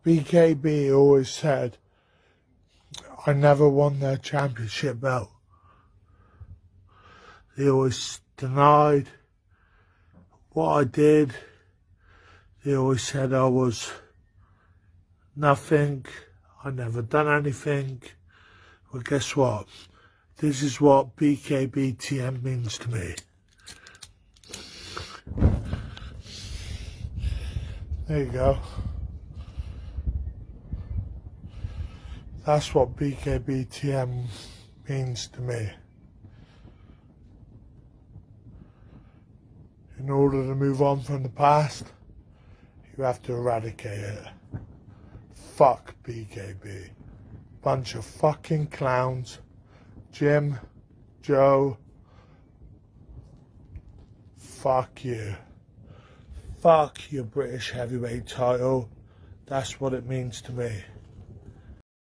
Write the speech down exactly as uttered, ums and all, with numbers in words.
B K B always said I never won their championship belt. They always denied what I did. They always said I was nothing. I never done anything. Well, guess what? This is what B K B T M means to me. There you go. That's what B K B T M means to me. In order to move on from the past, you have to eradicate it. Fuck B K B. Bunch of fucking clowns. Jim, Joe, fuck you. Fuck your British heavyweight title. That's what it means to me.